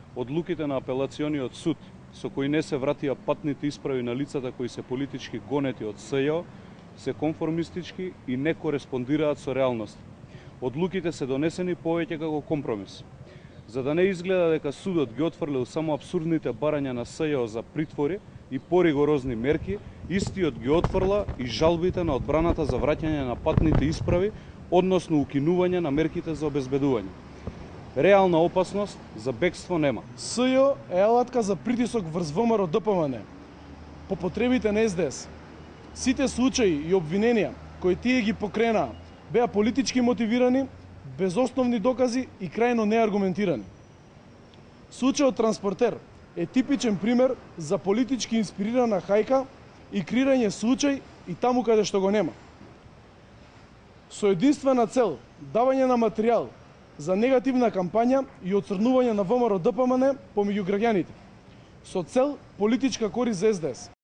одлуките на апелациониот суд, со кои не се вратија патните исправи на лицата кои се политички гонети од СЈО, се конформистички и не кореспондираат со реалност. Одлуките се донесени повеќе како компромис. За да не изгледа дека судот ги отфрлил само абсурдните барања на СЈО за притвори и поригорозни мерки, истиот ги отфрла и жалбите на одбраната за враќање на патните исправи, односно укинување на мерките за обезбедување. Реална опасност за бегство нема. СЈО е алатка за притисок врз ВМРО ДПМН по потребите на СДС. Сите случаи и обвиненија кои тие ги покренаа беа политички мотивирани, без основни докази и крајно неаргументирани. Случајот Транспортер е типичен пример за политички инспирирана хајка и креирање случај и таму каде што го нема. Со единствена цел давање на материјал за негативна кампања и оцрнување на ВМРО ДПМН помеѓу граѓаните, со цел политичка корист за СДС.